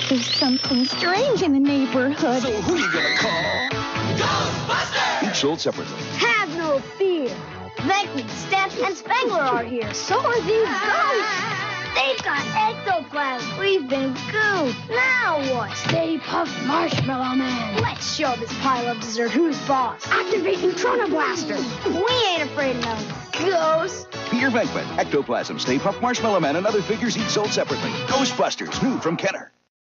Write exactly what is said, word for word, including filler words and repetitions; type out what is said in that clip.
There's something strange in the neighborhood. So who you gonna call? Ghostbusters! Each sold separately. Have no fear. Venkman, Steph, and Spengler are here. So are these ghosts. They've got ectoplasm. We've been gooped. Now what? Stay Puft Marshmallow Man. Let's show this pile of dessert who's boss. Activate Neutrona Blaster. We ain't afraid of no ghosts. Peter Venkman, Ectoplasm, Stay Puft Marshmallow Man, and other figures each sold separately. Ghostbusters, new from Kenner.